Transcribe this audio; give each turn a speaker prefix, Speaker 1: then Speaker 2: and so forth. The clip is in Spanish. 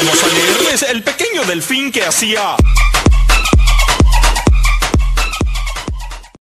Speaker 1: vamos a leerles El pequeño delfín que hacía